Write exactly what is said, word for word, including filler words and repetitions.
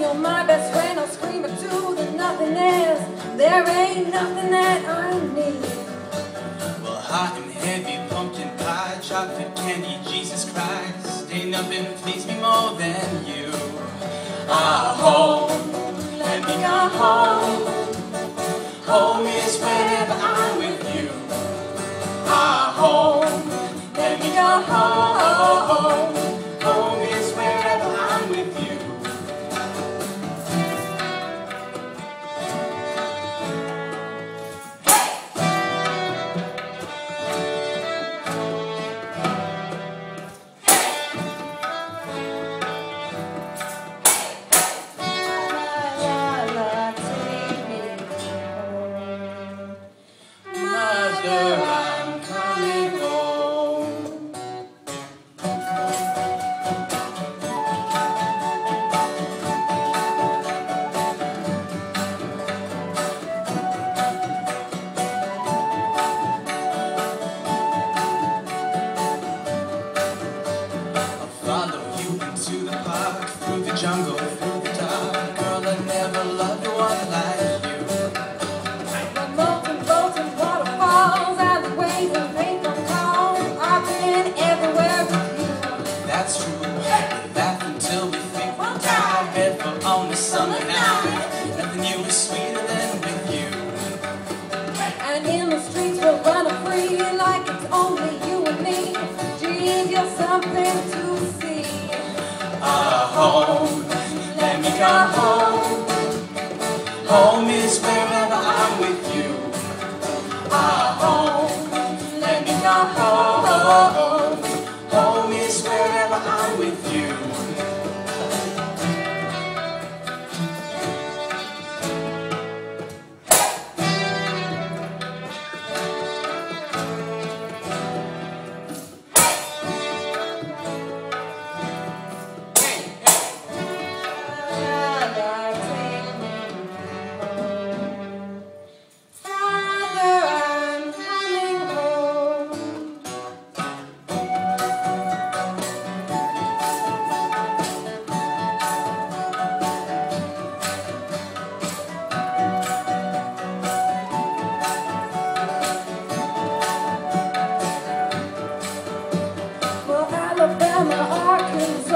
You're my best friend, I'll scream it to the nothingness. There ain't nothing that I need. Well, hot and heavy, pumpkin pie, chocolate candy, Jesus Christ, ain't nothing please me more than you. Ah, home, let me go home. Home is wherever I'm with you. Ah, home, let me go home. Home is wherever I'm with you. I'm coming home. I'll follow you into the park, through the jungle, through the dark. Girl, I never loved one like you. The molten boats and waterfalls, alleyways and paper calls. I've been everywhere with you. That's true. We laugh until we think we'll die. Bedford on the summer night. Nothing new is sweeter than with you. And in the streets we're running free like it's only you and me. Geez, you're something to see. Ah, home, let me go home. Home is wherever I'm with you. Ah, home, let me go home. Home is wherever I'm with you. Alabama, Arkansas.